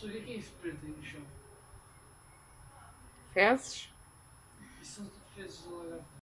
Professor, o que é isso preto aí no chão? Fezes? Isso são fezes de lagarto.